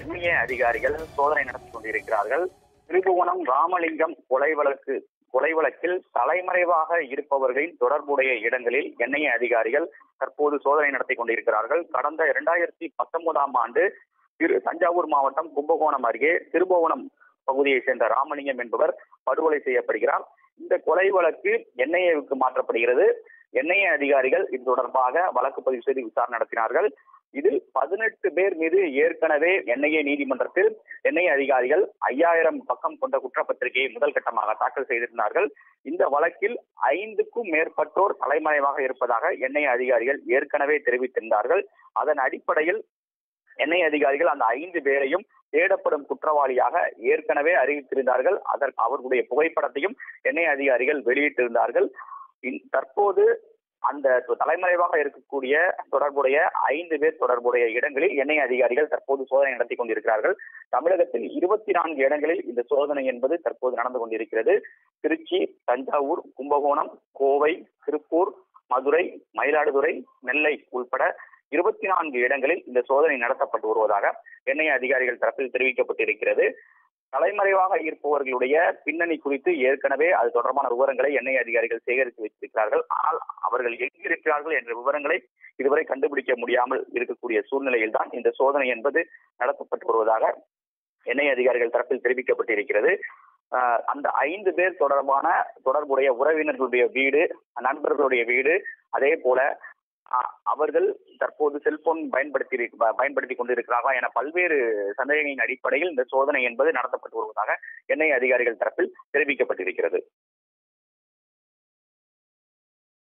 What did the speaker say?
NIA அதிகாரிகள் சோதனை நடத்தி கொண்டிருக்கிறார்கள். திருபுவனம் ராமலிங்கம் கொலை வழக்கில் தலைமறைவாக இருப்பவர்களின் தொடர்புடைய இடங்களில் என்ஐஏ அதிகாரிகள் தற்போது சோதனை நடத்தி கொண்டிருக்கிறார்கள். கடந்த 2019ஆம் ஆண்டு தஞ்சாவூர் மாவட்டம் கும்பகோணம் அருகே திருபுவனம் பகுதியைச் சேர்ந்த ராமலிங்கம் என்பவர் படுகொலை செய்யப்படுகிறார். இந்த கொலை வழக்கு என்ஐஏவுக்கு மாற்றப்படுகிறது. என்ஐஏ அதிகாரிகள் இது தொடர்பாக வழக்கு பதிவு செய்து விசாரணை நடத்தினார்கள். இதில் 18 பேர் மீது ஏற்கனவே என்ஐஏ நீதிமன்றத்தில் என்ஐஏ அதிகாரிகள் 5000 பக்கம் கொண்ட குற்றப்பத்திரிகையை முதல் கட்டமாக தாக்கல் செய்திருந்தார்கள். இந்த வழக்கில் 5க்கும் மேற்பட்டோர் தலைமறைவாக இருப்பதாக என்ஐஏ அதிகாரிகள் ஏற்கனவே தெரிவித்திருந்தார்கள். அதன் அடிப்படையில் என்ஐஏ அதிகாரிகள் அந்த 5 பேரையும் தேடப்படும் குற்றவாளியாக ஏற்கனவே அறிவித்திருந்தார்கள். அவர்களுடைய புகைப்படத்தையும் என்ஐஏ அதிகாரிகள் வெளியிட்டிருந்தார்கள். தற்போது அந்த தலைமறைவாக இருக்கக்கூடிய தொடர்புடைய 5 பேர் தொடர்புடைய இடங்களில் என்ஐஏ அதிகாரிகள் தற்போது சோதனை நடத்தி கொண்டிருக்கிறார்கள். தமிழகத்தில் 24 இடங்களில் இந்த சோதனை என்பது தற்போது நடந்து கொண்டிருக்கிறது. திருச்சி, தஞ்சாவூர், கும்பகோணம், கோவை, திருப்பூர், மதுரை, மயிலாடுதுறை, நெல்லை உள்பட 24 இடங்களில் இந்த சோதனை நடத்தப்பட்டு வருவதாக என்ஐஏ அதிகாரிகள் தரப்பில் தெரிவிக்கப்பட்டிருக்கிறது. தலைமறைவாக இருப்பவர்களுடைய பின்னணி குறித்து ஏற்கனவே அது தொடர்பான விவரங்களை என்ஐஏ அதிகாரிகள் சேகரித்து வைத்திருக்கிறார்கள். ஆனால் அவர்கள் எங்கிருக்கிறார்கள் என்ற விவரங்களை இதுவரை கண்டுபிடிக்க முடியாமல் இருக்கக்கூடிய சூழ்நிலையில் தான் இந்த சோதனை என்பது நடத்தப்பட்டு வருவதாக என்ஐஏ அதிகாரிகள் தரப்பில் தெரிவிக்கப்பட்டிருக்கிறது. அந்த 5 பேர் தொடர்புடைய உறவினர்களுடைய வீடு, நண்பர்களுடைய வீடு, அதே போல அவர்கள் தற்போது செல்போன் பயன்படுத்தி கொண்டிருக்கிறார்களா என பல்வேறு சந்தேகங்களின் அடிப்படையில் இந்த சோதனை என்பது நடத்தப்பட்டு வருவதாக என்ஐஏ அதிகாரிகள் தரப்பில் தெரிவிக்கப்பட்டிருக்கிறது.